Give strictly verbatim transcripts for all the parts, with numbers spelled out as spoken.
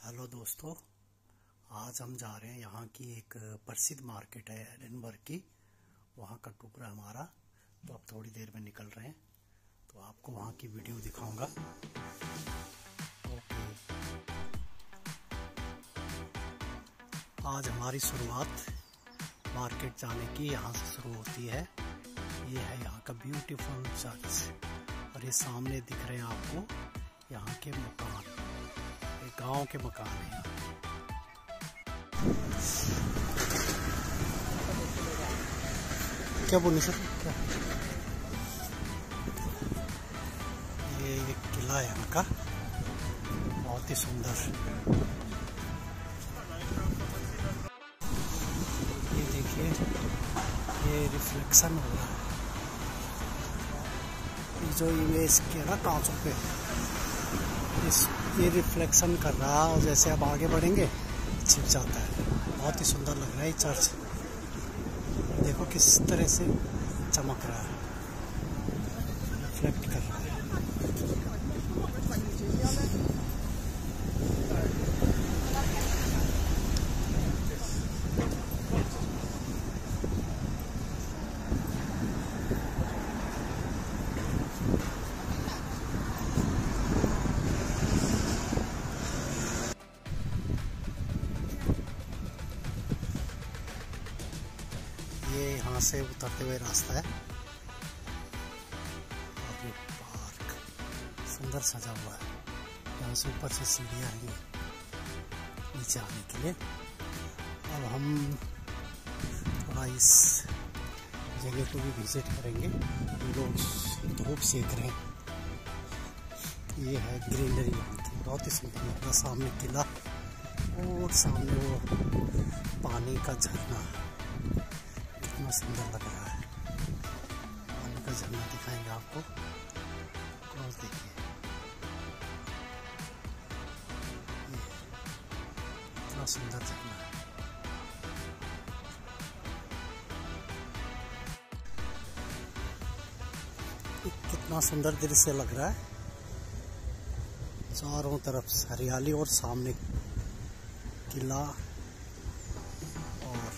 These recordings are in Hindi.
हेलो दोस्तों, आज हम जा रहे हैं यहाँ की एक प्रसिद्ध मार्केट है एडिनबर्ग की, वहाँ का टुकड़ा हमारा। तो अब थोड़ी देर में निकल रहे हैं, तो आपको वहाँ की वीडियो दिखाऊंगा। ओके, आज हमारी शुरुआत मार्केट जाने की यहाँ से शुरू होती है। ये है यहाँ का ब्यूटीफुल चर्च, और ये सामने दिख रहे हैं आपको यहाँ के मकान, गांव के मकान हैं। क्या बोले सर? क्या ये एक किला है यहाँ का, बहुत ही सुंदर। ये देखिए, ये रिफ्लेक्शन हो रहा है, ये जो इमेज के ना कांचों पे इस ये रिफ्लेक्शन कर रहा है, और जैसे आप आगे बढ़ेंगे छिप जाता है। बहुत ही सुंदर लग रहा है ये चर्च। देखो किस तरह से चमक रहा है, रिफ्लेक्ट कर रहा है। ये यहाँ से उतरते हुए रास्ता है, और ये पार्क सुंदर सजा हुआ है। यहाँ से ऊपर से सीढ़ियाँ हैं नीचे आने के लिए। अब हम थोड़ा इस जगह को भी विजिट करेंगे। ये लोग धूप सेक रहे हैं। ये है ग्रीनरी यहाँ की, बहुत ही सुंदर लग रहा है। सामने किला और सामने वो पानी का झरना, कितना सुंदर लग रहा है। पानी का झरना दिखाएंगे आपको, क्रॉस देखिए, कितना सुंदर झरना है। कितना सुंदर दृश्य लग रहा है, चारों तरफ हरियाली और सामने किला। और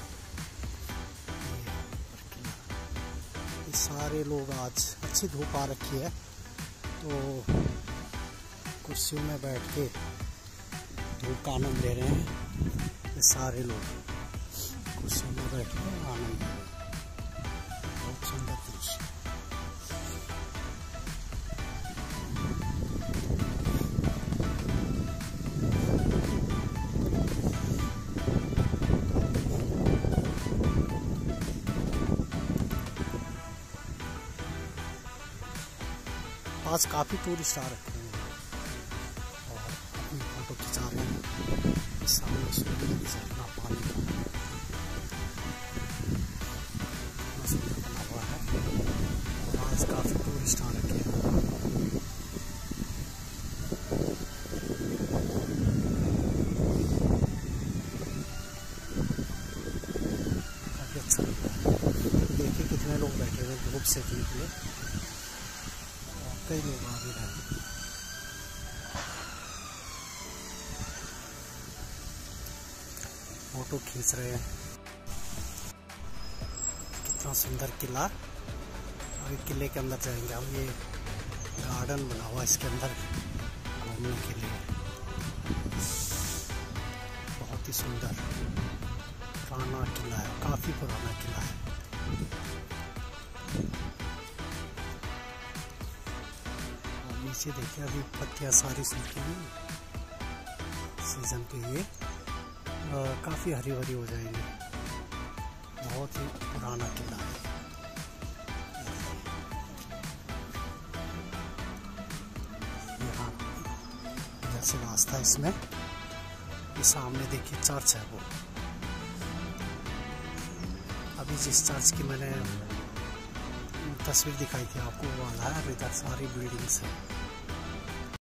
सारे लोग, आज अच्छी धूप आ रखी है तो कुर्सियों में बैठ के धूप का आनंद ले रहे हैं। ये सारे लोग कुर्सियों में बैठ के आनंद ले रहे हैं। बहुत सुंदर दृश्य। आज काफ़ी टूरिस्ट आ रखे हैं और अपनी फोटो खिंचा रहे हैं। सामने सुंदर झरना पानी का सुंदर बना हुआ है, और आज काफ़ी टूरिस्ट आ रखे हैं। काफ़ी अच्छा लग रहा है। देखिए कितने लोग बैठे हुए धूप सेकने के लिए, कई लोग आ भी रहे हैं। फोटो खींच रहे हैं। कितना सुंदर किला। अभी किले के अंदर जाएंगे हम। ये गार्डन बना हुआ इसके अंदर घूमने के लिए, बहुत ही सुंदर पुराना किला है, काफी पुराना किला है। नीचे देखिए, अभी पत्तियां सारी सूखी हुई, सीजन के लिए काफ़ी हरी भरी हो जाएंगी। बहुत ही पुराना किला है। यहाँ जैसे रास्ता है इसमें, ये सामने देखिए चर्च है। वो अभी जिस चर्च की मैंने तस्वीर दिखाई थी आपको, वो वाला है। इधर सारी बिल्डिंग्स है।